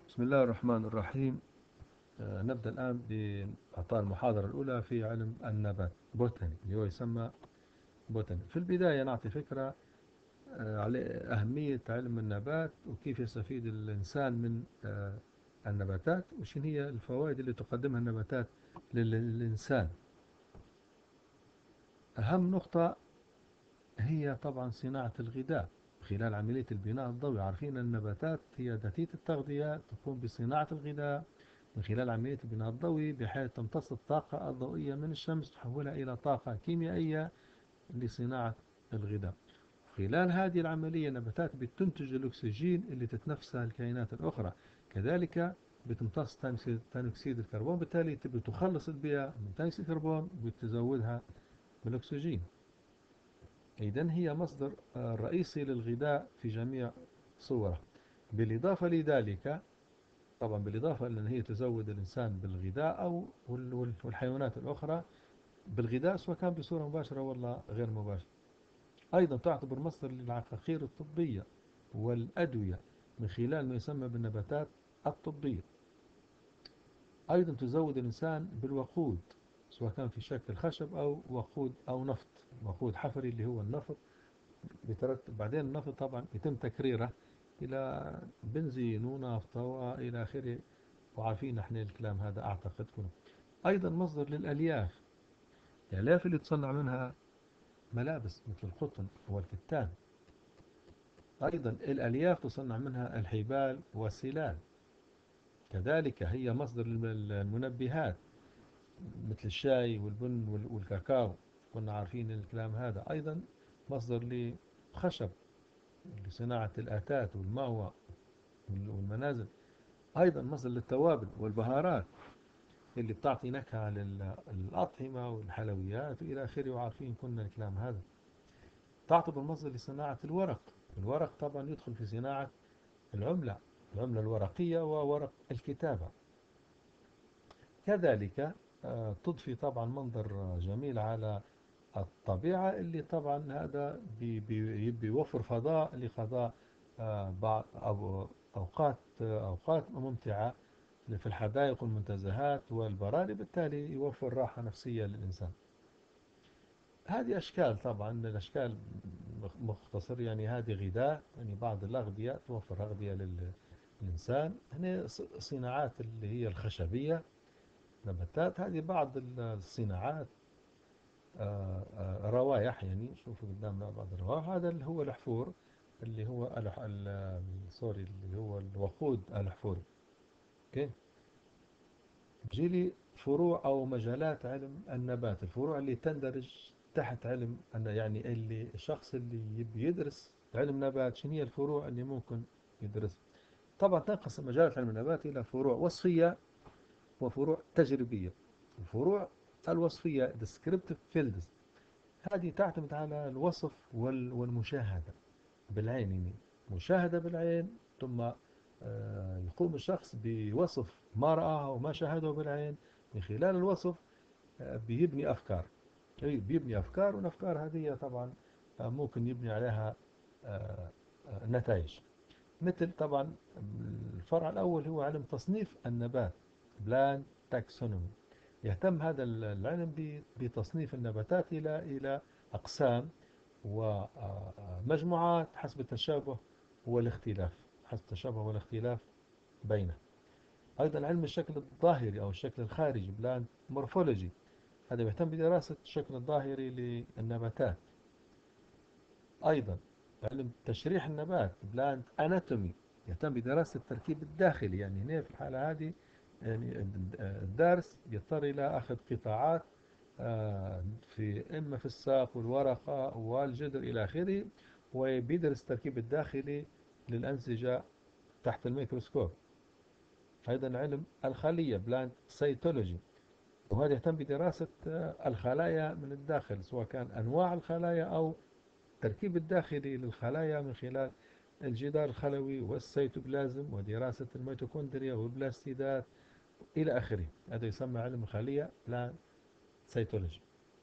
بسم الله الرحمن الرحيم. نبدأ الآن بإعطاء المحاضرة الأولى في علم النبات بوتاني اللي هو يسمى بوتاني. في البداية نعطي فكرة على أهمية علم النبات وكيف يستفيد الإنسان من النباتات وشن هي الفوائد اللي تقدمها النباتات للإنسان. أهم نقطة هي طبعا صناعة الغذاء خلال عملية البناء الضوئي. عارفين النباتات هي ذاتية التغذية، تقوم بصناعة الغذاء من خلال عملية البناء الضوئي، بحيث تمتص الطاقة الضوئية من الشمس تحولها إلى طاقة كيميائية لصناعة الغذاء. خلال هذه العملية النباتات بتنتج الأكسجين اللي تتنفسها الكائنات الأخرى، كذلك بتمتص ثاني أكسيد الكربون، بالتالي بتخلص البيئة من ثاني أكسيد الكربون وبتزودها بالأكسجين. إذن هي مصدر رئيسي للغذاء في جميع صوره. بالإضافة لذلك طبعا بالإضافة لأن هي تزود الإنسان بالغذاء أو والحيوانات الأخرى بالغذاء، سواء كان بصورة مباشرة ولا غير مباشرة. أيضا تعتبر مصدر للعقاقير الطبية والأدوية من خلال ما يسمى بالنباتات الطبية. أيضا تزود الإنسان بالوقود، سواء كان في شكل خشب أو وقود أو نفط، وقود حفري اللي هو النفط. بيترتب بعدين النفط طبعا يتم تكريره إلى بنزين ونافطة وإلى آخره، وعارفين احنا الكلام هذا أعتقد كله. أيضا مصدر للألياف، الألياف اللي تصنع منها ملابس مثل القطن والكتان. أيضا الألياف تصنع منها الحبال والسلال، كذلك هي مصدر المنبهات مثل الشاي والبن والكاكاو، كنا عارفين الكلام هذا. أيضا مصدر لخشب لصناعة الآتات والماوى والمنازل. أيضا مصدر للتوابل والبهارات اللي بتعطي نكهة للأطعمة والحلويات وإلى آخره، وعارفين كنا الكلام هذا. تعتبر مصدر لصناعة الورق. الورق طبعا يدخل في صناعة العملة، العملة الورقية وورق الكتابة. كذلك تضفي طبعا منظر جميل على الطبيعة، اللي طبعا هذا بيوفر فضاء لقضاء بعض أوقات ممتعة في الحدائق والمنتزهات والبراري، بالتالي يوفر راحة نفسية للإنسان. هذه أشكال، طبعا الأشكال مختصر، يعني هذه غذاء، يعني بعض الأغذية توفر أغذية للإنسان. هنا صناعات اللي هي الخشبية، نباتات، هذه بعض الصناعات. روائح، يعني شوفوا قدامنا بعض الروائح. هذا اللي هو الأحفور، اللي هو سوري، اللي هو الوقود الأحفوري. اوكي، جيلي فروع أو مجالات علم النبات، الفروع اللي تندرج تحت علم يعني اللي الشخص اللي يبي يدرس علم نبات، شنو هي الفروع اللي ممكن يدرسها. طبعا تنقسم مجالات علم النبات إلى فروع وصفية وفروع تجريبية. الفروع الوصفية descriptive fields، هذه تعتمد على الوصف والمشاهدة بالعين، يعني مشاهدة بالعين، ثم يقوم الشخص بوصف ما رآه وما شاهده بالعين. من خلال الوصف بيبني أفكار، بيبني أفكار، والأفكار هذه طبعا ممكن يبني عليها نتائج. مثل طبعا الفرع الأول هو علم تصنيف النبات، بلان تاكسونومي. يهتم هذا العلم بتصنيف النباتات إلى أقسام ومجموعات حسب التشابه والاختلاف، حسب التشابه والاختلاف بينه. أيضا علم الشكل الظاهري أو الشكل الخارجي، بلان مورفولوجي، هذا يهتم بدراسة الشكل الظاهري للنباتات. أيضا علم تشريح النبات، بلانت أناتومي، يهتم بدراسة التركيب الداخلي. يعني هنا في الحالة هذه يعني الدارس يضطر إلى أخذ قطاعات إما في الساق والورقة والجدر إلى آخره، وبيدرس التركيب الداخلي للأنسجة تحت الميكروسكوب. أيضا علم الخلية، بلانت سيتولوجي، وهذا يهتم بدراسة الخلايا من الداخل، سواء كان أنواع الخلايا أو التركيب الداخلي للخلايا من خلال الجدار الخلوي والسيتوبلازم ودراسة الميتوكوندريا والبلاستيدات إلى آخره. هذا يسمى علم الخلية، بلان سيتولوجي.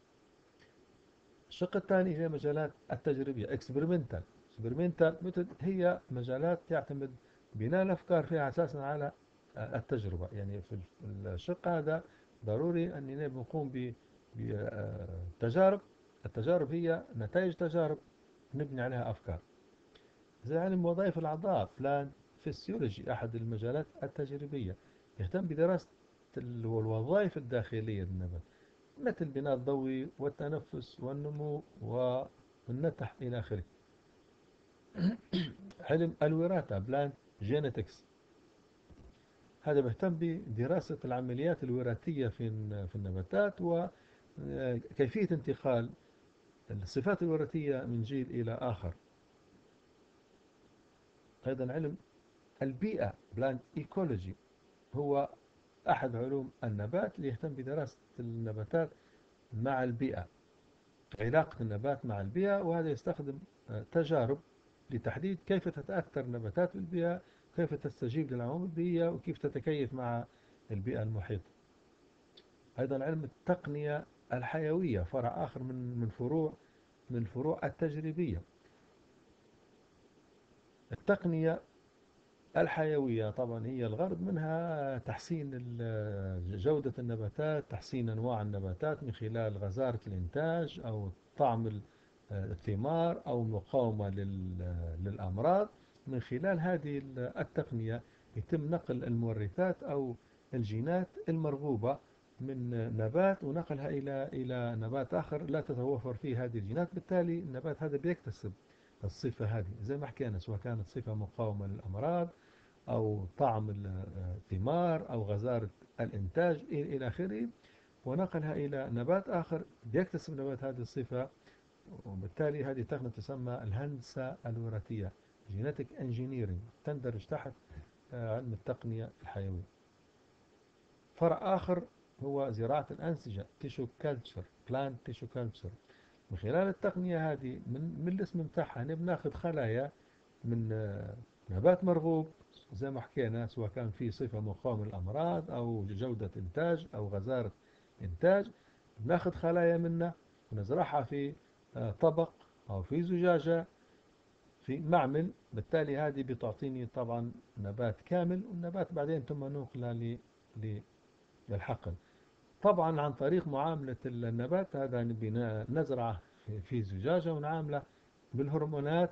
الشق الثاني هي مجالات التجريبية، experimental ميثود، هي مجالات تعتمد بناء الأفكار فيها أساسا على التجربة. يعني في الشق هذا ضروري أننا بنقوم بتجارب. التجارب هي نتائج تجارب نبني عليها أفكار. زي علم وظائف الأعضاء بلان فيسيولوجي، أحد المجالات التجريبية، يهتم بدراسة الوظائف الداخلية للنبات، مثل البناء الضوئي والتنفس والنمو والنتح إلى آخره. علم الوراثة بلان جينيتكس، هذا بيهتم بدراسة العمليات الوراثية في النباتات وكيفية انتقال الصفات الوراثية من جيل إلى آخر. أيضا علم البيئة بلانت ايكولوجي، هو أحد علوم النبات اللي يهتم بدراسة النباتات مع البيئة، علاقة النبات مع البيئة، وهذا يستخدم تجارب لتحديد كيف تتأثر النباتات بالبيئة، كيف تستجيب للعوامل البيئية، وكيف تتكيف مع البيئة المحيطة. أيضا علم التقنية الحيوية، فرع آخر من الفروع التجريبية. التقنية الحيوية طبعا هي الغرض منها تحسين جودة النباتات، تحسين أنواع النباتات من خلال غزارة الإنتاج أو طعم الثمار أو مقاومة للأمراض. من خلال هذه التقنية يتم نقل المورثات أو الجينات المرغوبة من نبات ونقلها إلى نبات آخر لا تتوفر فيه هذه الجينات، بالتالي النبات هذا بيكتسب الصفة هذه زي ما حكينا، سواء كانت صفة مقاومة للأمراض أو طعم الثمار أو غزارة الإنتاج إلى آخره، ونقلها إلى نبات آخر يكتسب نبات هذه الصفة. وبالتالي هذه تقنية تسمى الهندسة الوراثية Genetic Engineering، تندرج تحت علم التقنية الحيوية. فرع آخر هو زراعة الأنسجة Tissue Culture Plant Tissue Culture. من خلال التقنية هذه من الاسم متاعها بناخذ خلايا من نبات مرغوب زي ما حكينا، سواء كان في صفة مقاومة للأمراض أو جودة إنتاج أو غزارة إنتاج، ناخذ خلايا منه ونزرعها في طبق أو في زجاجة في معمل. بالتالي هذه بتعطيني طبعا نبات كامل، والنبات بعدين ثم ننقله للحقل، طبعا عن طريق معاملة النبات هذا. نزرعه في زجاجة ونعامله بالهرمونات،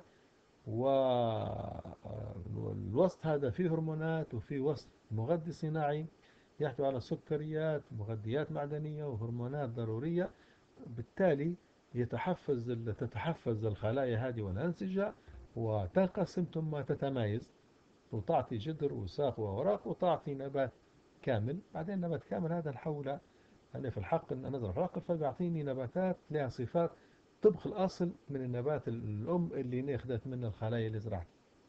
والوسط هذا فيه هرمونات وفيه وسط مغذي صناعي يحتوي على سكريات مغذيات معدنية وهرمونات ضرورية. بالتالي تتحفز الخلايا هذه والأنسجة وتنقسم ثم تتمايز وتعطي جذر وساق وأوراق وتعطي نبات كامل. بعدين نبات كامل هذا نحوله أنا في الحقل، نزرع في الحقل فبيعطيني نباتات لها صفات طبق الأصل من النبات الأم اللي ناخذت من الخلايا اللي زرعتها.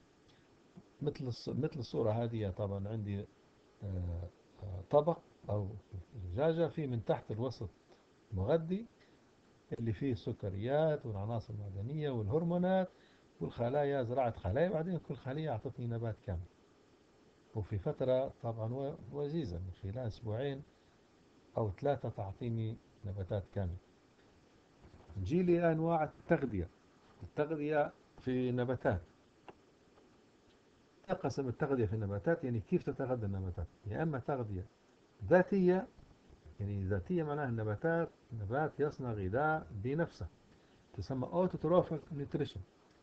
مثل الصورة هذه طبعا عندي طبق أو زجاجة فيه من تحت الوسط مغذي اللي فيه السكريات والعناصر المعدنية والهرمونات، والخلايا زرعت خلايا، بعدين كل خلية أعطتني نبات كامل، وفي فترة طبعا وجيزة من خلال أسبوعين أو 3 تعطيني نباتات كاملة. نجي لأنواع التغذية في النباتات. تقسم التغذية في النباتات، يعني كيف تتغذى النباتات، يا إما تغذية ذاتية، يعني ذاتية معناها نبات يصنع غذاء بنفسه تسمى autotrophic nutrition،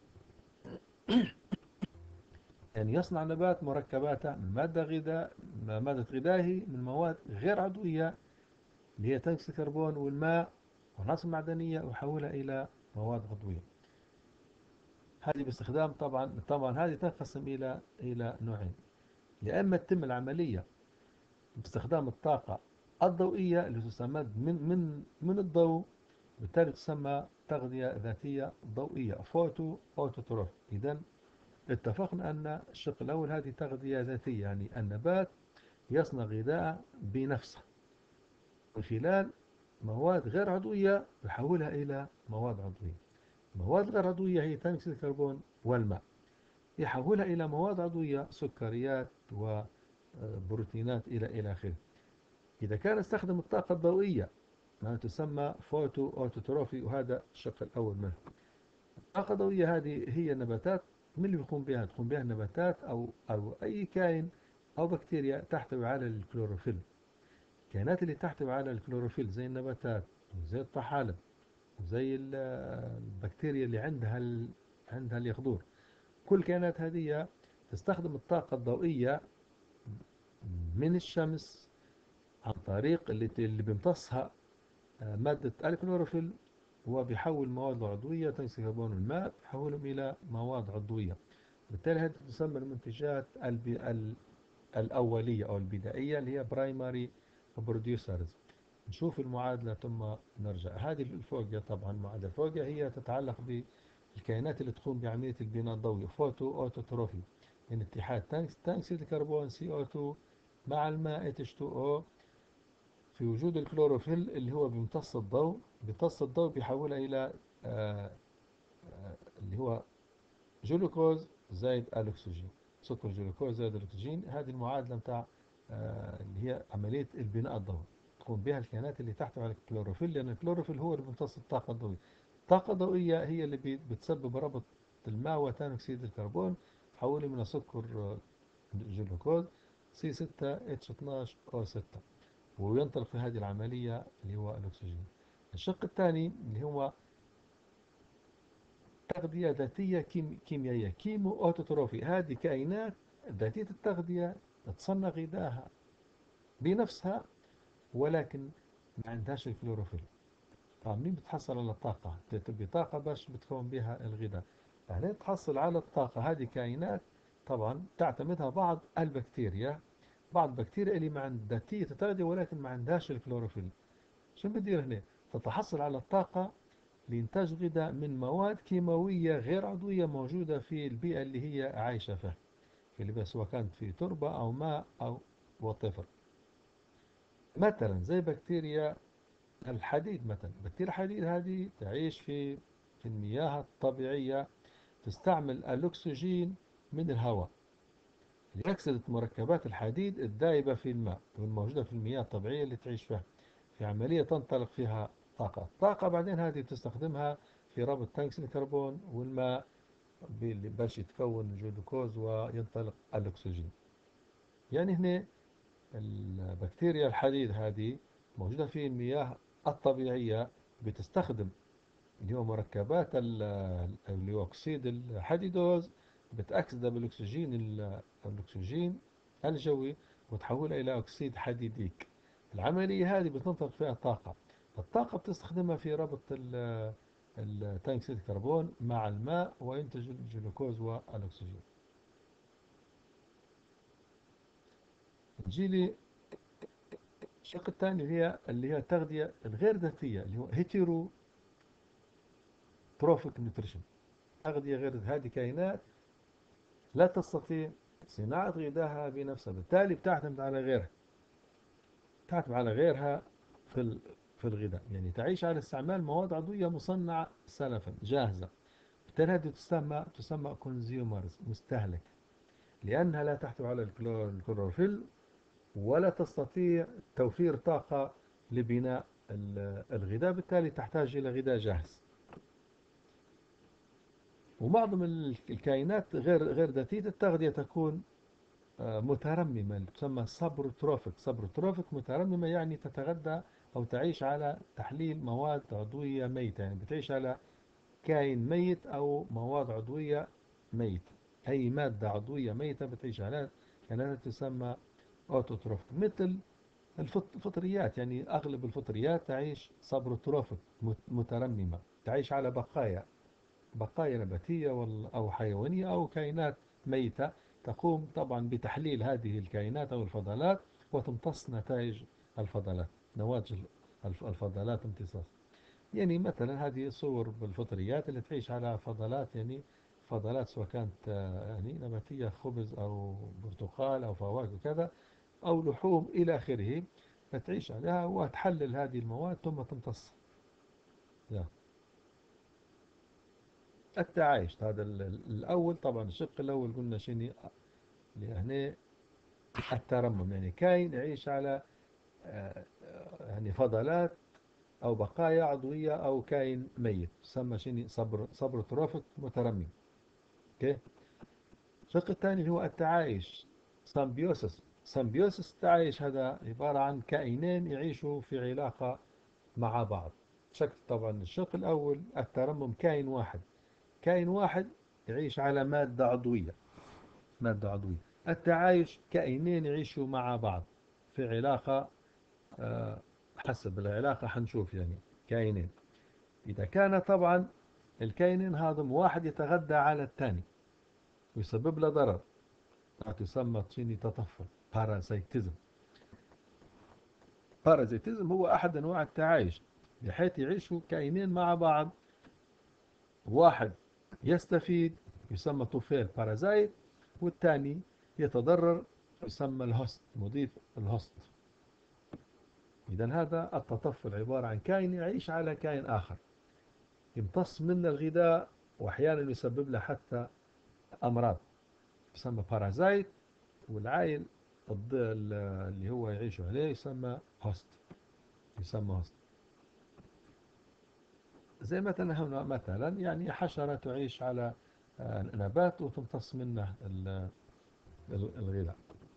يعني يصنع نبات مركباته من مادة غذائه من مواد غير عضوية اللي هي ثاني أكسيد الكربون والماء والعناصر المعدنية ويحولها إلى مواد عضوية. هذه باستخدام طبعا هذه تنقسم إلى نوعين، يا إما تتم العملية باستخدام الطاقة الضوئية اللي تستمد من الضوء، بالتالي تسمى تغذية ذاتية ضوئية فوتو أوتوتروف. إذا اتفقنا أن الشق الأول هذه تغذية ذاتية، يعني النبات يصنع غذاء بنفسه من خلال مواد غير عضوية يحولها إلى مواد عضوية. مواد غير عضوية هي ثاني أكسيد الكربون والماء، يحولها إلى مواد عضوية سكريات وبروتينات إلى آخره. إذا كان استخدم الطاقة الضوئية ما تسمى فوتو أوتوتروفي، وهذا الشق الأول منه. الطاقة الضوئية هذه هي النباتات من اللي بيقوم بها؟ تقوم بها النباتات أو أي كائن أو بكتيريا تحتوي على الكلوروفيل. الكائنات اللي تحتوي على الكلوروفيل زي النباتات وزي الطحالب وزي البكتيريا اللي عندها اليخدور، كل الكائنات هذه تستخدم الطاقة الضوئية من الشمس عن طريق اللي بيمتصها مادة الكلوروفيل، وبيحول مواد عضوية ثاني أكسيد الكربون والماء بيحولهم إلى مواد عضوية. بالتالي هذه تسمى المنتجات الأولية أو البدائية اللي هي برايمري بروديوسرز. نشوف المعادلة ثم نرجع. هذه الفوقية طبعا المعادلة الفوقية هي تتعلق بالكائنات اللي تقوم بعملية البناء الضوئي، فوتو أوتوتروفي، يعني اتحاد ثاني أكسيد الكربون CO2 مع الماء H2O في وجود الكلوروفيل اللي هو بيمتص الضوء بيحولها إلى آه، اللي هو جلوكوز زائد الأكسجين، سكر جلوكوز زائد الأكسجين. هذه المعادلة متاع اللي هي عملية البناء الضوئي تقوم بها الكائنات اللي تحتوي على الكلوروفيل، لأن الكلوروفيل هو اللي بيمتص الطاقة الضوئية. الطاقة الضوئية هي اللي بتسبب ربط الماء وثاني أكسيد الكربون، تحوله من سكر جلوكوز C6H12O6، وينطلق في هذه العملية اللي هو الأكسجين. الشق الثاني اللي هو تغذية ذاتية كيميائية، كيمو أوتوتروفي. هذه كائنات ذاتية التغذية تصنع غذاها بنفسها ولكن ما عندهاش الكلوروفيل. طبعا مين بتحصل على الطاقة؟ تبي طاقة باش بتكون بها الغذاء. يعني تحصل على الطاقة هذه كائنات طبعا تعتمدها بعض البكتيريا اللي ما عندها ذاتية التغذية ولكن ما عندهاش الكلوروفيل. شو بتدير هنا؟ تتحصل على الطاقة لإنتاج غذاء من مواد كيماوية غير عضوية موجودة في البيئة اللي هي عايشة فيها، في البيئة سواء كانت في تربة أو ماء أو وطفر. مثلا زي بكتيريا الحديد، مثلا بكتيريا الحديد هذه تعيش في المياه الطبيعية، تستعمل الأكسجين من الهواء لأكسدة مركبات الحديد الدائبة في الماء والموجودة في المياه الطبيعية اللي تعيش فيها، في عملية تنطلق فيها طاقة بعدين هذه تستخدمها في ربط ثاني أكسيد الكربون والماء باش يتكون جلوكوز وينطلق الأكسجين. يعني هنا البكتيريا الحديد هذه موجودة في المياه الطبيعية، بتستخدم اللي هو مركبات اللي هو أكسيد الحديدوز، بتأكسده بالأكسجين الأكسجين الجوي وتحولها إلى أكسيد حديديك. العملية هذه بتنطلق فيها طاقة. الطاقة بتستخدمها في ربط ثاني أكسيد الكربون مع الماء وينتج الجلوكوز والأكسجين. نجي لي الشق الثاني اللي هي التغذية الغير ذاتية اللي هو هيتيروتروفيك نيوتريشن. تغذية غير هذه كائنات لا تستطيع صناعة غذائها بنفسها، بالتالي بتعتمد على غيرها في في الغذاء، يعني تعيش على استعمال مواد عضوية مصنعة سلفا جاهزة. بالتالي هذه تسمى كونسيومرز، مستهلك، لأنها لا تحتوي على الكلوروفيل ولا تستطيع توفير طاقة لبناء الغذاء، بالتالي تحتاج إلى غذاء جاهز. ومعظم الكائنات غير ذاتية التغذية تكون مترممة، تسمى سبروتروفيك مترممة، يعني تتغذى أو تعيش على تحليل مواد عضوية ميتة، يعني بتعيش على كائن ميت أو مواد عضوية ميتة. أي مادة عضوية ميتة بتعيش عليها كانت تسمى أوتوتروفيك. مثل الفطريات، يعني أغلب الفطريات تعيش سبروتروفيك مترممة، تعيش على بقايا نباتية أو حيوانية أو كائنات ميتة، تقوم طبعا بتحليل هذه الكائنات أو الفضلات وتمتص نتائج الفضلات، نواتج الفضلات امتصاص. يعني مثلا هذه صور بالفطريات اللي تعيش على فضلات، يعني فضلات سواء كانت يعني نباتية، خبز أو برتقال أو فواكه كذا أو لحوم إلى آخره، فتعيش عليها وتحلل هذه المواد ثم تمتص. التعايش هذا الأول. طبعا الشق الأول قلنا شنو يعني الترمم، يعني كاين يعيش على يعني فضلات أو بقايا عضوية أو كاين ميت، تسمى شنو صبر تروفيك مترمم. اوكي. الشق الثاني اللي هو التعايش، سامبيوسس. سامبيوسس التعايش هذا عبارة عن كائنين يعيشوا في علاقة مع بعض. شكل طبعا الشق الأول الترمم كائن واحد، كائن واحد يعيش على مادة عضوية، مادة عضوية. التعايش كائنين يعيشوا مع بعض في علاقة، آه، حسب العلاقة حنشوف يعني كائنين. إذا كان طبعا الكائنين هذا واحد يتغذى على الثاني ويسبب له ضرر، تسمى تشيني تطفل، بارازيتيزم. بارازيتيزم هو أحد أنواع التعايش، بحيث يعيشوا كائنين مع بعض، واحد يستفيد يسمى طفيل بارازايت، والثاني يتضرر يسمى الهوست، مضيف الهوست. إذا هذا التطفل عبارة عن كائن يعيش على كائن آخر، يمتص منه الغذاء، وأحيانا يسبب له حتى أمراض، يسمى بارازايت. والعائل اللي هو يعيش عليه يسمى هوست، يسمى هوست. زي مثلا يعني حشرة تعيش على نبات وتمتص منه الغذاء.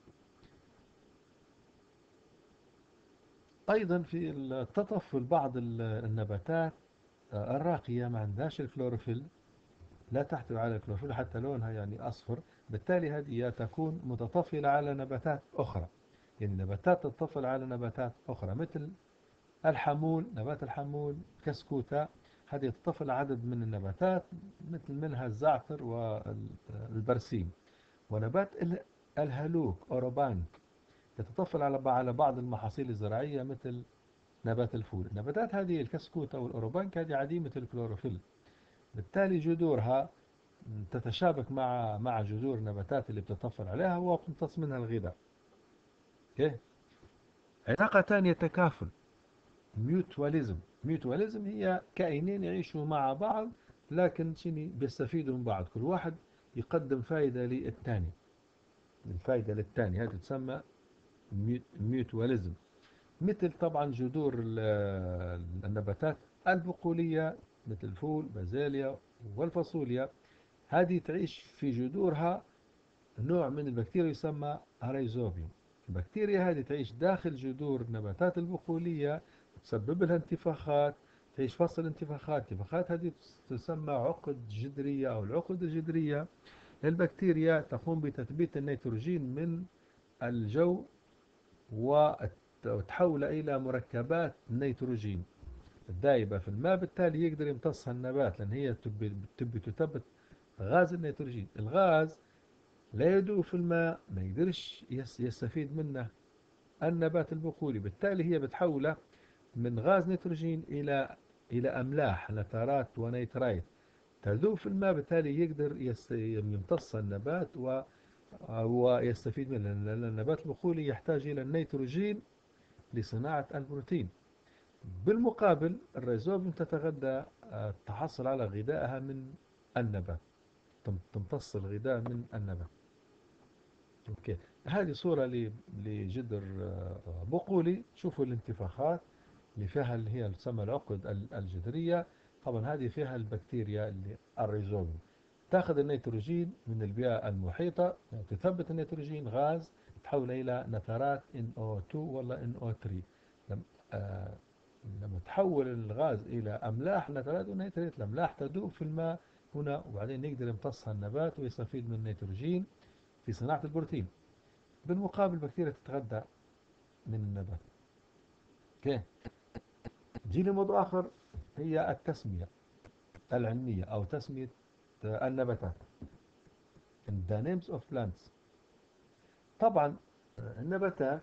أيضا في التطفل بعض النباتات الراقية ما عندهاش الكلوروفيل، لا تحتوي على الكلوروفيل، حتى لونها يعني أصفر، بالتالي هذه تكون متطفلة على نباتات أخرى. يعني نباتات تتطفل على نباتات أخرى، مثل الحمول، نبات الحمول كسكوتا، هذه تتطفل عدد من النباتات، مثل منها الزعتر والبرسيم. ونبات الهلوك أوروبانك يتطفل على بعض المحاصيل الزراعية، مثل نبات الفول. النباتات هذه الكسكوت أو الأوروبانك هذه عديمة الكلوروفيل، بالتالي جذورها تتشابك مع جذور النباتات اللي بتطفل عليها وبتمتص منها الغذاء. اوكي. علاقة ثانية تكافل، ميوتواليزم. ميوتواليزم هي كائنين يعيشوا مع بعض، لكن شنو بيستفيدوا من بعض، كل واحد يقدم فائدة للثاني، الفائدة للثاني، هذه تسمى ميوتواليزم. مثل طبعا جذور النباتات البقولية، مثل الفول، بازاليا والفاصوليا، هذه تعيش في جذورها نوع من البكتيريا يسمى ريزوبيوم. البكتيريا هذه تعيش داخل جذور النباتات البقولية، تسبب لها انتفاخات، تعيش فصل الانتفاخات. الانتفاخات هذه تسمى عقد جذرية أو العقد الجذرية. البكتيريا تقوم بتثبيت النيتروجين من الجو وتحول إلى مركبات نيتروجين الدائبة في الماء، بالتالي يقدر يمتصها النبات، لأن هي تبي تثبت غاز النيتروجين. الغاز لا يدوب في الماء، ما يقدرش يستفيد منه النبات البقولي، بالتالي هي بتحوله من غاز نيتروجين إلى أملاح، نترات ونيترايت، تذوب في الماء، بالتالي يقدر يمتص النبات ويستفيد منه، لأن النبات البقولي يحتاج إلى النيتروجين لصناعة البروتين. بالمقابل الريزوبيوم تتغذى، تحصل على غذائها من النبات، تمتص الغذاء من النبات. اوكي. هذه صورة لجدر بقولي. شوفوا الانتفاخات اللي فيها، اللي هي تسمى العقد الجذرية. طبعا هذه فيها البكتيريا اللي الريزوبيوم، تاخذ النيتروجين من البيئة المحيطة، تثبت النيتروجين غاز، تحوله إلى نترات NO2 ولا NO3. لما آه لما تحول الغاز إلى أملاح، نترات ونيتريت، الأملاح تذوب في الماء هنا، وبعدين يقدر يمتصها النبات ويستفيد من النيتروجين في صناعة البروتين. بالمقابل البكتيريا تتغذى من النبات. اوكي. جيل موضوع آخر هي التسمية العلمية أو تسمية النباتات. The names of plants. طبعا النباتات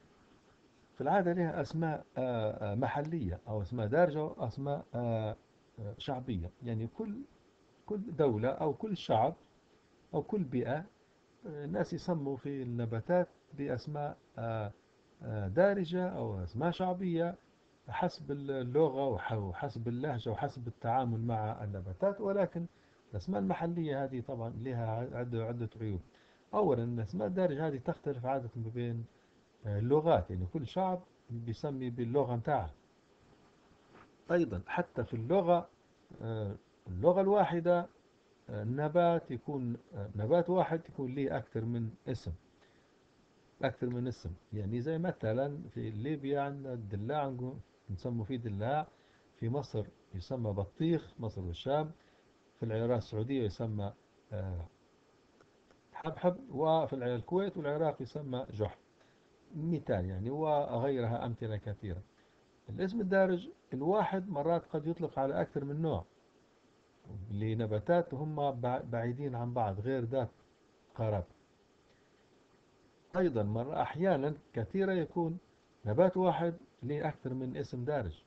في العادة لها أسماء محلية أو أسماء دارجة أو أسماء شعبية. يعني كل دولة أو كل شعب أو كل بيئة، الناس يسموا في النباتات بأسماء دارجة أو أسماء شعبية، حسب اللغة وحسب اللهجة وحسب التعامل مع النباتات. ولكن الأسماء المحلية هذه طبعا لها عدة عيوب. أولا الأسماء الدارجة هذه تختلف عادة ما بين اللغات، يعني كل شعب بيسمي باللغة متاعه. أيضا حتى في اللغة، اللغة الواحدة النبات يكون نبات واحد يكون ليه أكثر من اسم. يعني زي مثلا في ليبيا عندنا الدلاع، نسموا فيه دلاع. في مصر يسمى بطيخ، مصر والشام. في العراق السعودية يسمى آه، حبحب. وفي الكويت والعراق يسمى جح، مثال يعني، وغيرها أمثلة كثيرة. الاسم الدارج الواحد مرات قد يطلق على أكثر من نوع لنباتات هم بعيدين عن بعض، غير ذات قرابة. أيضا أحيانا كثيرة يكون نبات واحد له أكثر من اسم دارج.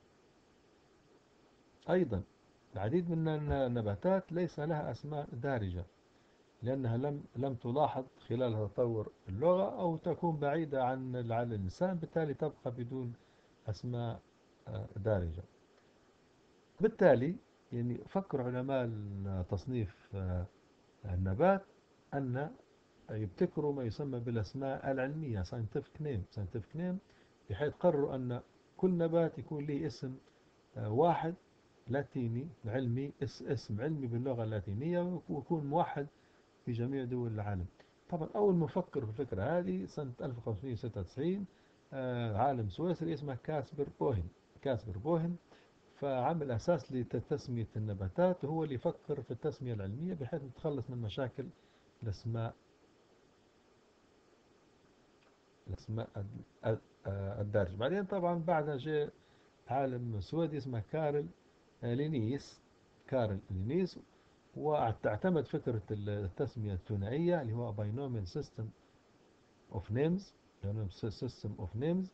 أيضا العديد من النباتات ليس لها أسماء دارجة، لأنها لم تلاحظ خلال تطور اللغة، أو تكون بعيدة عن الإنسان، بالتالي تبقى بدون أسماء دارجة. بالتالي يعني فكر علماء تصنيف النبات أن يبتكروا ما يسمى بالأسماء العلمية scientific name، بحيث قرروا أن كل نبات يكون له اسم واحد لاتيني علمي، اسم علمي باللغة اللاتينية، ويكون موحد في جميع دول العالم. طبعا أول مفكر في الفكرة هذه سنة 1596 عالم سويسري اسمه كاسبر بوهن. فعمل أساس لتسمية النباتات، وهو اللي يفكر في التسمية العلمية بحيث نتخلص من مشاكل الأسماء الأسماء الدارجة. بعدين طبعا بعدها جاء عالم سويدي اسمه كارل لينيس. وتعتمد فكرة التسمية الثنائية اللي هو binomial system of names.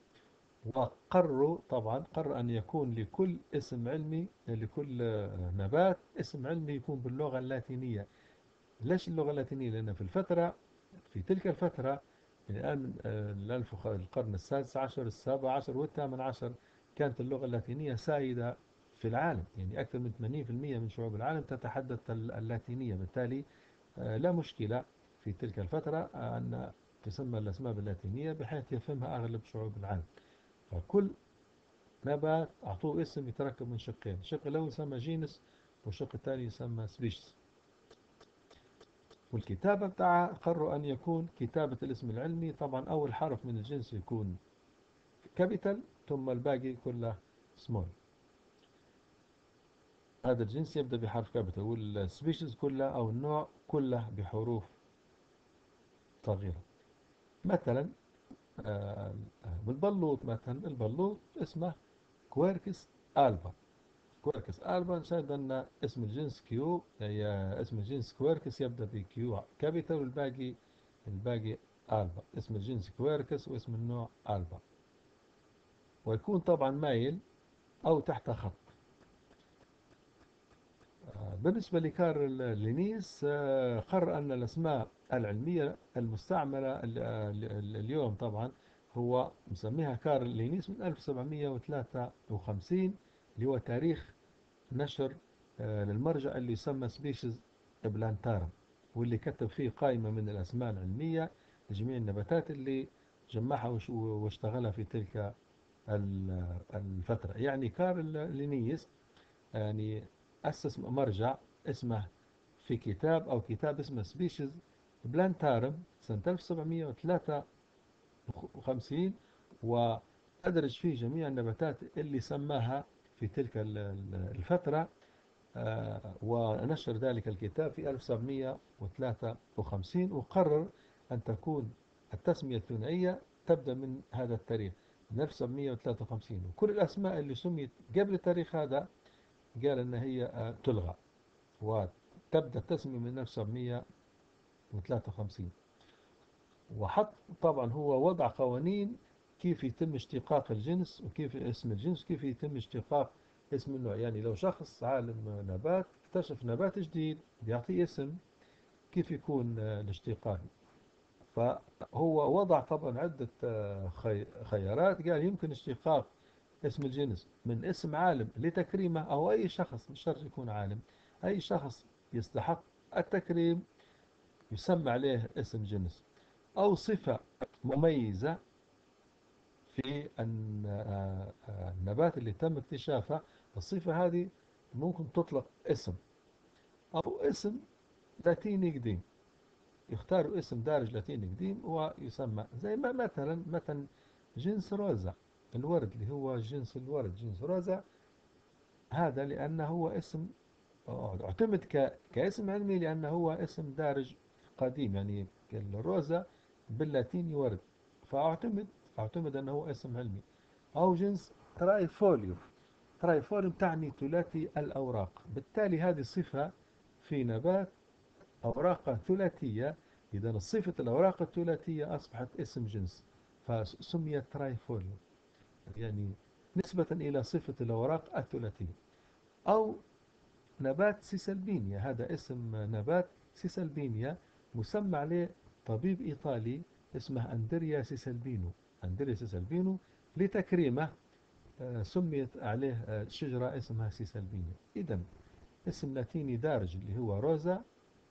قرر أن يكون لكل اسم علمي، لكل نبات اسم علمي يكون باللغة اللاتينية. ليش اللغة اللاتينية؟ لأن في تلك الفترة، من الآن القرن السادس عشر، السابع عشر، والثامن عشر، كانت اللغة اللاتينية سائدة في العالم. يعني أكثر من 80% من شعوب العالم تتحدث اللاتينية. بالتالي لا مشكلة في تلك الفترة أن تسمى الأسماء باللاتينية بحيث يفهمها أغلب شعوب العالم. فكل نبات أعطوه اسم يتركب من شقين، الشق الأول يسمى جينس، والشق الثاني يسمى سبيشس. والكتابة بتاعها قرروا أن يكون كتابة الاسم العلمي، طبعا أول حرف من الجنس يكون كابيتال، ثم الباقي كله سمول. هذا الجنس يبدأ بحرف كابيتال، والسبيشيز كلها أو النوع كله بحروف صغيرة. مثلا بالبلوط، مثلا البلوط اسمه كويركس ألبا. نشاهد أن اسم الجنس كيو، هي اسم الجنس كويركس يبدأ بكيو كابيتال، والباقي ألبا. اسم الجنس كويركس واسم النوع ألبا، ويكون طبعا مايل أو تحت خط. بالنسبة لكارل لينيس قرر أن الأسماء العلمية المستعملة اليوم طبعا، هو مسميها كارل لينيس من 1753، اللي هو تاريخ نشر للمرجع اللي يسمى سبيشيز بلانتارم، واللي كتب فيه قائمة من الأسماء العلمية لجميع النباتات اللي جمعها واشتغلها في تلك الفترة. يعني كارل لينيس يعني أسس مرجع اسمه في كتاب اسمه سبيشيز بلانتارم سنة 1753، وأدرج فيه جميع النباتات اللي سماها في تلك الفترة. ونشر ذلك الكتاب في 1753، وقرر أن تكون التسمية الثنائية تبدأ من هذا التاريخ، من 1753. وكل الأسماء اللي سميت قبل التاريخ هذا قال أن هي تلغى، وتبدأ التسمية من 1953. وحط طبعا هو وضع قوانين كيف يتم اشتقاق الجنس، وكيف اسم الجنس، كيف يتم اشتقاق اسم النوع. يعني لو شخص عالم نبات اكتشف نبات جديد بيعطيه اسم، كيف يكون الاشتقاق؟ فهو وضع طبعا عدة خيارات. قال يمكن اشتقاق اسم الجنس من اسم عالم لتكريمه، أو أي شخص، مش شرط يكون عالم، أي شخص يستحق التكريم يسمى عليه اسم جنس، أو صفة مميزة في النبات اللي تم اكتشافه. الصفة هذه ممكن تطلق اسم، أو اسم لاتيني قديم، يختاروا اسم دارج لاتيني قديم ويسمى زي ما مثلا جنس روزا، الورد اللي هو جنس الورد جنس روزا، هذا لأنه هو اسم اعتمد كاسم علمي لأنه هو اسم دارج قديم، يعني الروزا باللاتيني ورد، أعتمد أنه هو اسم علمي. أو جنس ترايفوليوم، ترايفوليوم تعني ثلاثي الأوراق، بالتالي هذه صفة في نبات أوراق ثلاثية، إذا صفة الأوراق الثلاثية أصبحت اسم جنس فسميت ترايفوليوم، يعني نسبة إلى صفة الأوراق الثلاثية. أو نبات سيسلبينيا، هذا اسم نبات سيسلبينيا مسمى عليه طبيب إيطالي اسمه أندريا سيسلبينو، أندريا سيسلبينو لتكريمه سميت عليه شجرة اسمها سيسلبينيا. إذا اسم لاتيني دارج اللي هو روزا،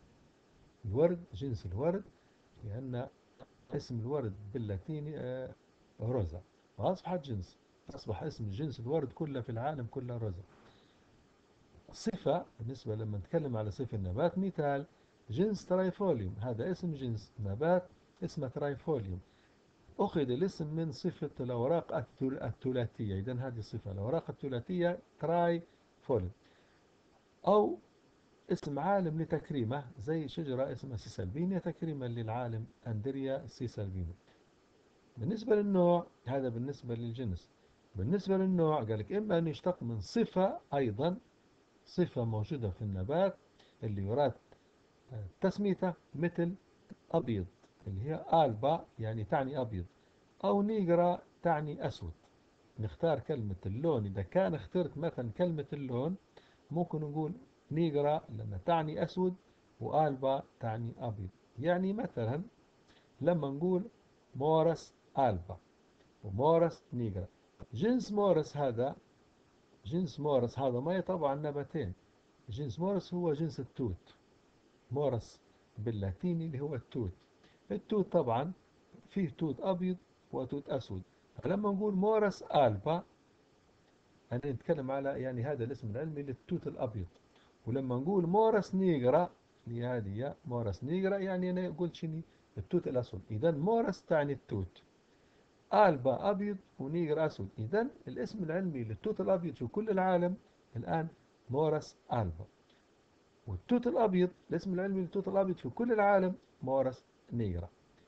الورد جنس الورد، لأن اسم الورد باللاتيني روزا، فأصبحت جنس، أصبح اسم جنس الورد كله في العالم كله روزا. صفة بالنسبة لما نتكلم على صفة النبات، مثال جنس ترايفوليوم، هذا اسم جنس نبات اسمه ترايفوليوم، أخذ الاسم من صفة الأوراق الثلاثية، إذن هذه الصفة الأوراق الثلاثية ترايفوليوم. أو اسم عالم لتكريمه زي شجرة اسمها سيسلبينيا تكريما للعالم أندريا سيسلبينو. بالنسبة للنوع هذا بالنسبة للجنس. بالنسبة للنوع قال لك إما أن يشتق من صفة، أيضا صفة موجودة في النبات اللي يراد تسميته، مثل أبيض اللي هي آلبا يعني تعني أبيض، أو نيجرا تعني أسود. نختار كلمة اللون، إذا كان اخترت مثلا كلمة اللون ممكن نقول نيجرا لأنها تعني أسود، وآلبا تعني أبيض. يعني مثلا لما نقول مورس آلبا ومورس نيجرا، جنس مورس هذا، جنس مورس هذا ما طبعا نباتين، جنس مورس هو جنس التوت، مورس باللاتيني اللي هو التوت. التوت طبعا فيه توت أبيض وتوت أسود، فلما نقول مورس آلبا أنا نتكلم على يعني هذا الاسم العلمي للتوت الأبيض. ولما نقول مورس نيجرا، اللي هذه مورس نيجرا يعني أنا قلت شني التوت الأسود، إذا مورس تعني التوت، آلبا أبيض ونيجر أسود، إذا الاسم العلمي للتوت الأبيض في كل العالم الآن مورس آلبا. والتوت الأبيض الاسم العلمي للتوت الأبيض في كل العالم مورس نيجرا.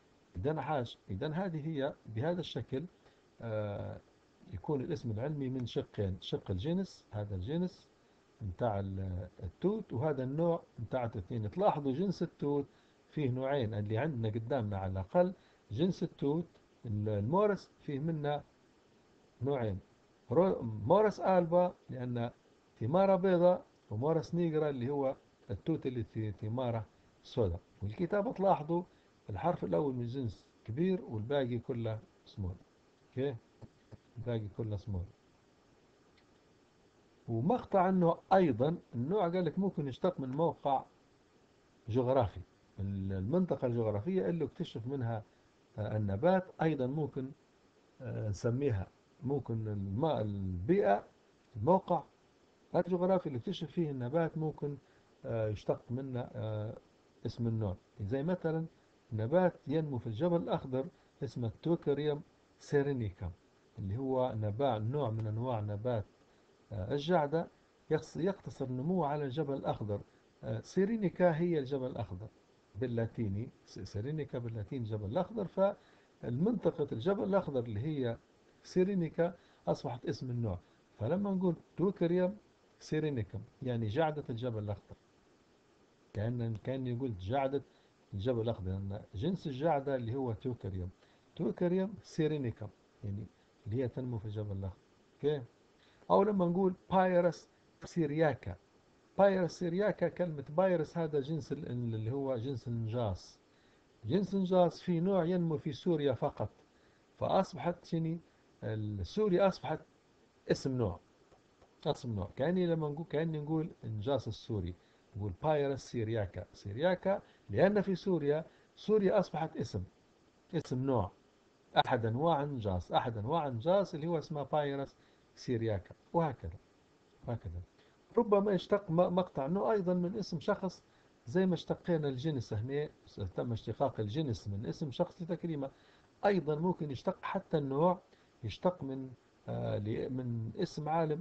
إذا هذه هي بهذا الشكل آه يكون الاسم العلمي من شقين، شق الجنس، هذا الجنس متاع التوت، وهذا النوع متاع الاثنين. تلاحظوا جنس التوت فيه نوعين اللي عندنا قدامنا على الأقل، جنس التوت المورس فيه منه نوعين، مورس آلبا لأن ثمارة بيضاء، ومورس نيجرا اللي هو التوت اللي ثمارة سوداء. والكتابة تلاحظوا الحرف الأول من الجنس كبير والباقي كله سمول، اوكي، الباقي كله سمول. ومقطع انه ايضا النوع قال لك ممكن يشتق من موقع جغرافي، المنطقة الجغرافية اللي اكتشف منها النبات، ايضا ممكن نسميها، ممكن البيئة، الموقع الجغرافي اللي اكتشف فيه النبات ممكن يشتق منه اسم النوع. زي مثلا نبات ينمو في الجبل الأخضر اسمه توكريوم سيرينيكا، اللي هو نوع من أنواع نبات الجعدة، يقتصر نموه على الجبل الأخضر. سيرينيكا هي الجبل الأخضر باللاتيني، سيرينيكا باللاتيني الجبل الأخضر، فالمنطقة الجبل الأخضر اللي هي سيرينيكا أصبحت اسم النوع. فلما نقول توكريوم سيرينيكم يعني جعدة الجبل الأخضر، كأن يقول جعدة الجبل الأخضر، لأن جنس الجعدة اللي هو توكريوم، توكريوم سيرينيكم يعني اللي هي تنمو في الجبل الأخضر. اوكي. أو لما نقول بايرس سيرياكا، بايرس سيرياكا، كلمة بايرس هذا جنس اللي هو جنس النجاص، جنس النجاص في نوع ينمو في سوريا فقط، فأصبحت شني سوريا أصبحت اسم نوع، اسم نوع. كأني نقول النجاص السوري، نقول بايرس سيرياكا، سيرياكا لأن في سوريا، سوريا أصبحت اسم نوع، أحد أنواع النجاص، أحد أنواع النجاص اللي هو اسمه بايرس سيرياكا، وهكذا. ربما يشتق مقطع أنه أيضا من اسم شخص زي ما اشتقينا الجنس هنا، تم اشتقاق الجنس من اسم شخص لتكريمة، أيضا ممكن يشتق حتى النوع، يشتق من اسم عالم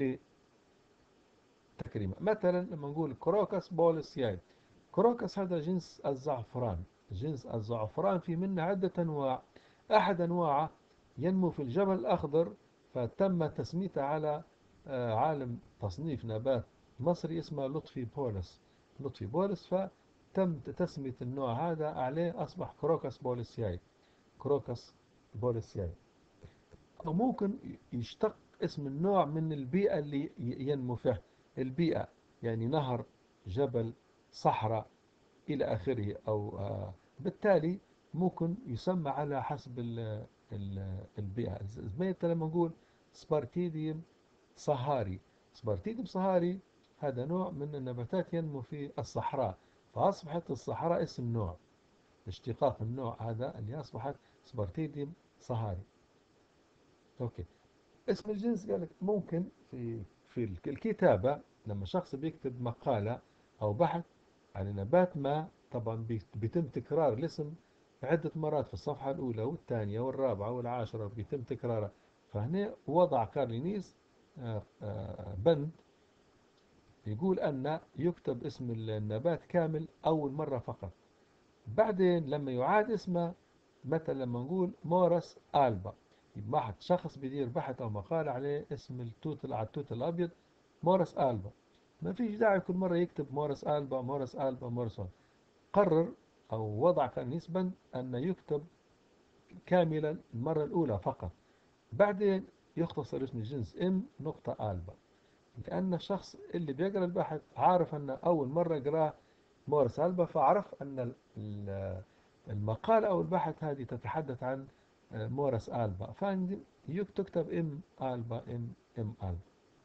لتكريمة. مثلا لما نقول كروكس بوليسياي، كروكس هذا جنس الزعفران. جنس الزعفران في منه عدة أنواع، أحد أنواعه ينمو في الجبل الأخضر، فتم تسميته على عالم تصنيف نبات مصري اسمه لطفي بولس. لطفي بولس، فتم تسمية النوع هذا عليه، أصبح كروكس بوليسياي. كروكس بوليسياي. أو ممكن يشتق اسم النوع من البيئة اللي ينمو فيها. البيئة يعني نهر، جبل، صحراء إلى آخره. أو بالتالي ممكن يسمى على حسب البيئة. زي لما نقول سبارتيديوم صهاري. سبارتيديوم صهاري هذا نوع من النباتات ينمو في الصحراء، فأصبحت الصحراء اسم نوع، اشتقاق النوع هذا اللي أصبحت سبارتيديوم صهاري. أوكي. اسم الجنس قالك ممكن في الكتابة، لما شخص بيكتب مقالة أو بحث عن نبات ما، طبعا بيتم تكرار الاسم عدة مرات في الصفحة الأولى والثانية والرابعة والعاشرة، بيتم تكرارها. فهنا وضع كارلينيس بند يقول أن يكتب اسم النبات كامل أول مرة فقط. بعدين لما يعاد اسمه، مثلا لما نقول مورس آلبا، يبقى واحد شخص بيدير بحث أو مقال عليه اسم التوت، على التوت الأبيض مورس آلبا، ما فيش داعي كل مرة يكتب مورس آلبا مورس آلبا مورس آلبا. قرر أو وضع كان نسبا أن يكتب كاملا المرة الأولى فقط. بعدين يختصر اسم الجنس ام نقطة آلبا، لأن الشخص اللي بيقرأ البحث عارف أن أول مرة قرأ مورس ألبا، فعرف أن المقالة أو البحث هذه تتحدث عن مورس ألبا، فتكتب ام ألبا ام ألبا.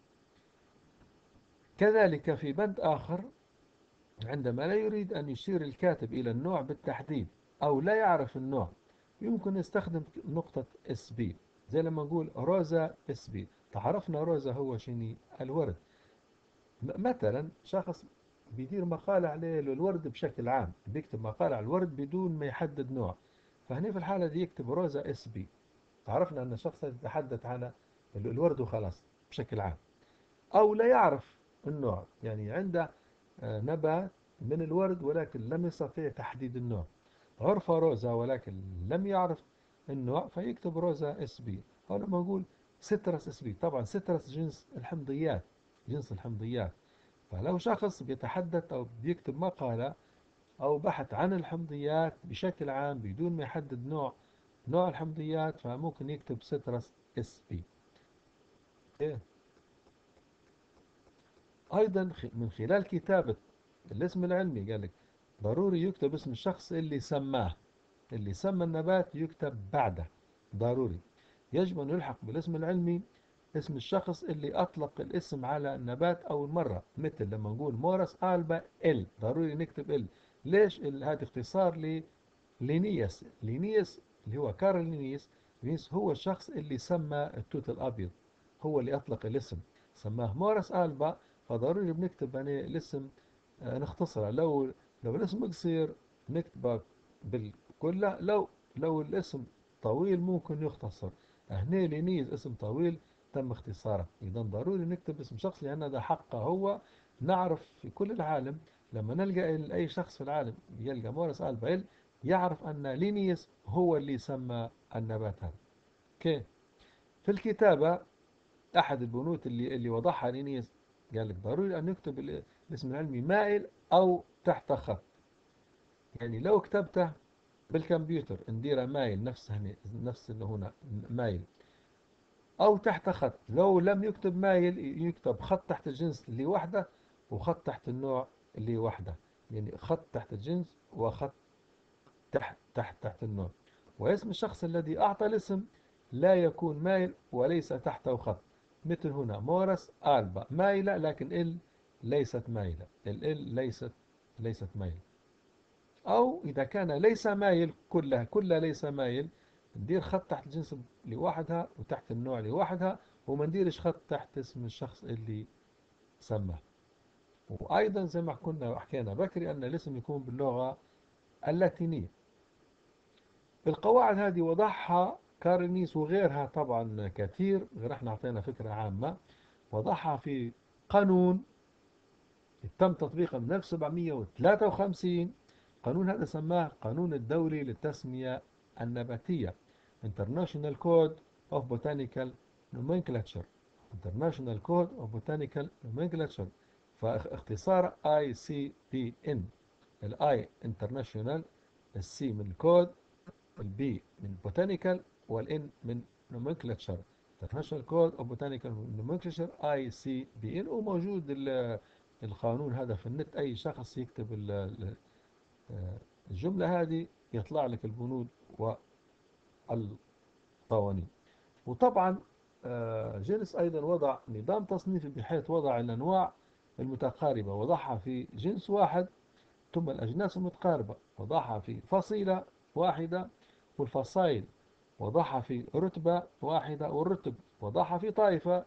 كذلك في بند آخر، عندما لا يريد أن يشير الكاتب إلى النوع بالتحديد أو لا يعرف النوع، يمكن يستخدم نقطة اس بي. زي لما نقول روزا اس بي، تعرفنا روزا هو شنو؟ الورد. مثلا شخص بيدير مقالة عليه الورد بشكل عام، بيكتب مقالة على الورد بدون ما يحدد نوع، فهنا في الحالة دي يكتب روزا اس بي، تعرفنا أن الشخص يتحدث عن الورد وخلاص بشكل عام. أو لا يعرف النوع، يعني عنده نبات من الورد ولكن لم يستطيع تحديد النوع، عرف روزا ولكن لم يعرف النوع، فيكتب روزا اس بي. أو لما نقول سترس اس بي، طبعا سترس جنس الحمضيات، جنس الحمضيات. فلو شخص بيتحدث أو بيكتب مقالة أو بحث عن الحمضيات بشكل عام بدون ما يحدد نوع الحمضيات، فممكن يكتب سترس اس بي. أيضا من خلال كتابة الاسم العلمي قال لك ضروري يكتب اسم الشخص اللي سماه، اللي سمى النبات يكتب بعده ضروري. يجب أن يلحق بالاسم العلمي اسم الشخص اللي أطلق الاسم على النبات أول مرة، مثل لما نقول مورس آلبا ضروري نكتب ليش؟ هذا اختصار لينيس. لينيس اللي هو كارل لينيس. لينيس هو الشخص اللي سمى التوت الأبيض، هو اللي أطلق الاسم، سماه مورس آلبا، فضروري بنكتب يعني الاسم نختصره. لو الاسم قصير نكتبه بالكله، لو الاسم طويل ممكن يختصر. هنا لينيز اسم طويل تم اختصاره. إذا ضروري نكتب اسم شخص لأن هذا حقه هو. نعرف في كل العالم لما نلقى أي شخص في العالم يلقى مورس آلبا يعرف أن لينيس هو اللي سمى النبات هذا. كيف؟ في الكتابة أحد البنود اللي وضعها لينيس قال لك ضروري أن نكتب الاسم العلمي مائل أو تحت خط. يعني لو كتبته بالكمبيوتر نديره مايل، نفس اللي هنا مايل، أو تحت خط. لو لم يكتب مايل يكتب خط تحت الجنس اللي وحده وخط تحت النوع اللي وحده، يعني خط تحت الجنس وخط تحت النوع. واسم الشخص الذي أعطى الاسم لا يكون مايل وليس تحته خط، مثل هنا مورس آلبا مايلة لكن ليست مايلة، ليست مايلة. أو إذا كان ليس مايل كلها ليس مايل، ندير خط تحت الجنس لوحدها وتحت النوع لوحدها، وما نديرش خط تحت اسم الشخص اللي سماه. وأيضا زي ما كنا حكينا بكري أن الاسم يكون باللغة اللاتينية. القواعد هذه وضعها كارنيس وغيرها طبعا كثير، غير احنا أعطينا فكرة عامة. وضعها في قانون تم تطبيقه من 1753. قانون هذا سماه قانون الدولي للتسمية النباتية International Code of Botanical Nomenclature. International Code of Botanical Nomenclature، فاختصار ICPN. الاي International، السي من كود، البي من Botanical، والان من Nomenclature. International Code of Botanical Nomenclature ICPN. وموجود القانون هذا في النت، أي شخص يكتب الجملة هذه يطلع لك البنود والقوانين. وطبعا جينيس أيضا وضع نظام تصنيفي، بحيث وضع الأنواع المتقاربة وضعها في جنس واحد، ثم الأجناس المتقاربة وضعها في فصيلة واحدة، والفصائل وضعها في رتبة واحدة، والرتب وضعها في طائفة،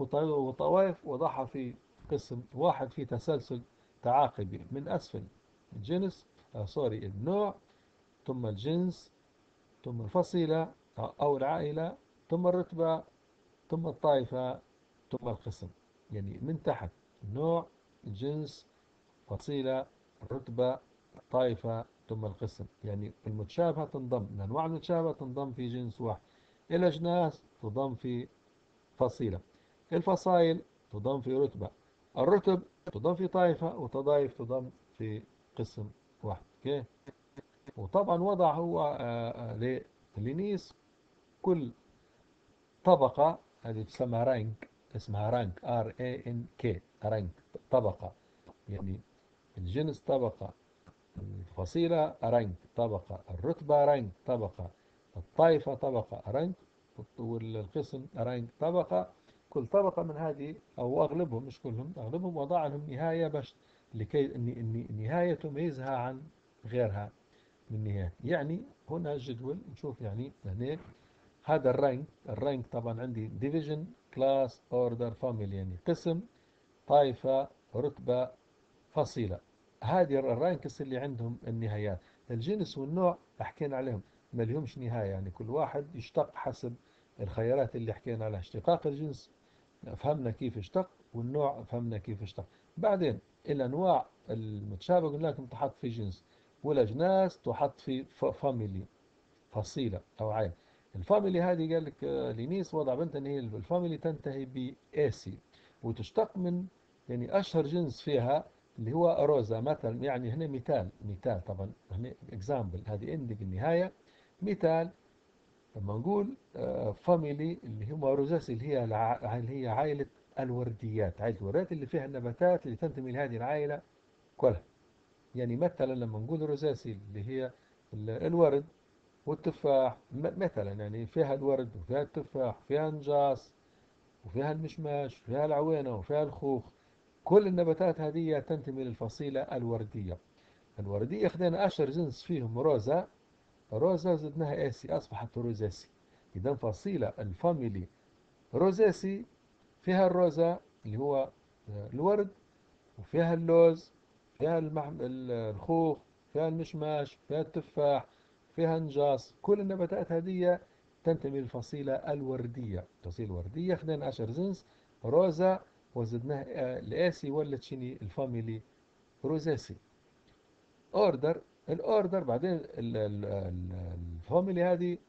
وطوائف وضعها في قسم واحد في تسلسل تعاقبي من أسفل الجنس، النوع، ثم الجنس، ثم الفصيلة أو العائلة، ثم الرتبة، ثم الطائفة، ثم القسم. يعني من تحت: النوع، الجنس، فصيلة، الرتبة، طائفة، ثم القسم. يعني المتشابهة تنضم، الأنواع المتشابهة تنضم في جنس واحد، الأجناس تضم في فصيلة، الفصائل تضم في رتبة، الرتب تضم في طائفة، والطوائف تضم في قسم واحد. اوكي. وطبعا وضع هو للينيس كل طبقة، هذه تسمى رانك، اسمها رانك RANK، رانك طبقة. يعني الجنس طبقة، الفصيلة رانك طبقة، الرتبة رانك طبقة، الطائفة طبقة رانك، والقسم رانك طبقة. كل طبقة من هذه أو أغلبهم، مش كلهم، أغلبهم وضع لهم نهاية باش لكي النهاية تميزها عن غيرها من نهاية. يعني هنا الجدول نشوف يعني هنا هذا الرانك طبعا عندي division class order family، يعني قسم، طائفة، رتبة، فصيلة. هذه الرانكس اللي عندهم النهايات. الجنس والنوع حكينا عليهم ما لهمش نهاية، يعني كل واحد يشتق حسب الخيارات اللي حكينا عليها. اشتقاق الجنس فهمنا كيف اشتق، والنوع فهمنا كيف اشتق. بعدين الأنواع المتشابهة قلنا لكم تحط في جنس، والأجناس تحط في فاميلي، فصيلة أو عائلة. الفاميلي هذه قال لك لينيس وضع بنت أن هي الفاميلي تنتهي بآسي، وتشتق من يعني أشهر جنس فيها اللي هو روزا مثلا. يعني هنا مثال طبعا، هنا اكزامبل، هذه عندك النهاية مثال. لما نقول فاميلي اللي هم روزاسي، اللي هي عائلة الورديات، عائلة الورديات اللي فيها النباتات اللي تنتمي لهذه العائلة كلها. يعني مثلا لما نقول روزاسي اللي هي الورد والتفاح مثلا، يعني فيها الورد وفيها التفاح وفيها النجاص وفيها المشماش وفيها العوينة وفيها الخوخ. كل النباتات هذه تنتمي للفصيلة الوردية. الوردية خدينا أشهر جنس فيهم روزا، روزا زدناها اسي أصبحت روزاسي. إذا فصيلة الفاميلي روزاسي فيها الروزا اللي هو الورد، وفيها اللوز، فيها الخوخ، فيها المشماش، فيها التفاح، فيها نجاص. كل النباتات هذه تنتمي للفصيلة الوردية. الفصيلة الوردية خلينا 10 جنس روزا، وزدناه الاسي ولت شني الفاميلي روزاسي. اوردر، الاوردر بعدين الفاميلي هذه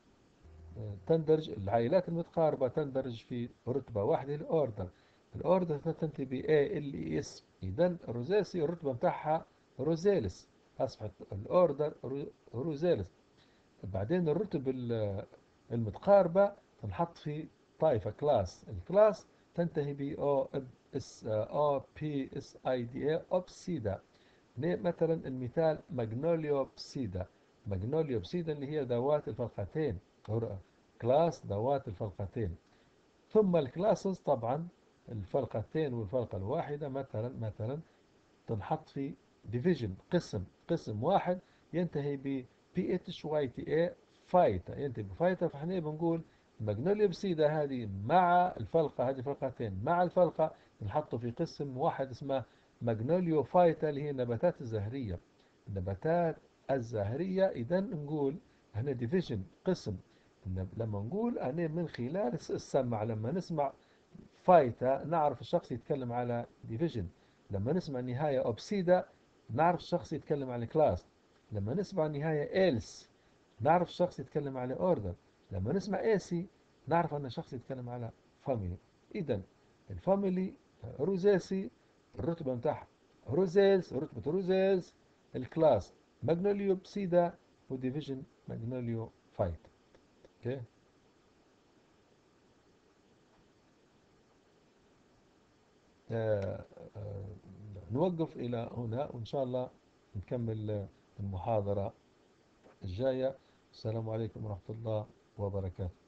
تندرج، العائلات المتقاربة تندرج في رتبة واحدة. الأوردر، الأوردر تنتهي ب A L E S. إذا الروزاسي الرتبة متاعها روزيلس، أصبحت الأوردر روزيلس. بعدين الرتب المتقاربة تنحط في طائفة كلاس. الكلاس تنتهي ب O P S I D A أوبسيدا. مثلا المثال ماجنوليوبسيدا، ماجنوليوبسيدا اللي هي ذوات الفلقتين، كلاس ذوات الفلقتين. ثم الكلاسز طبعا الفلقتين والفلقة الواحدة مثلا تنحط في ديفيجن، قسم واحد ينتهي ب PHYTA فايتا، ينتهي بفايتا. فاحنا بنقول الماجنوليوبسيدا هذه مع الفلقة، هذه فلقتين مع الفلقة نحطه في قسم واحد اسمه ماجنوليو فايتا اللي هي النباتات الزهرية. النباتات الزهرية إذا نقول هنا ديفيجن قسم. لما نقول أنا من خلال السمع، لما نسمع فايتا نعرف الشخص يتكلم على ديفيجن. لما نسمع نهاية أوبسيدا نعرف الشخص يتكلم على كلاس. لما نسمع نهاية إلس نعرف الشخص يتكلم على أوردر. لما نسمع إيسي نعرف أن الشخص يتكلم على فاميلي. إذا الفاميلي روزيسي الرتبة متاعها روزيلز، رتبة روزيلز. الكلاس ماجنوليو بسيدا، وديفيجن ماجنوليو فايت. اوكي. آه آه نوقف إلى هنا، وإن شاء الله نكمل المحاضرة الجاية. السلام عليكم ورحمة الله وبركاته.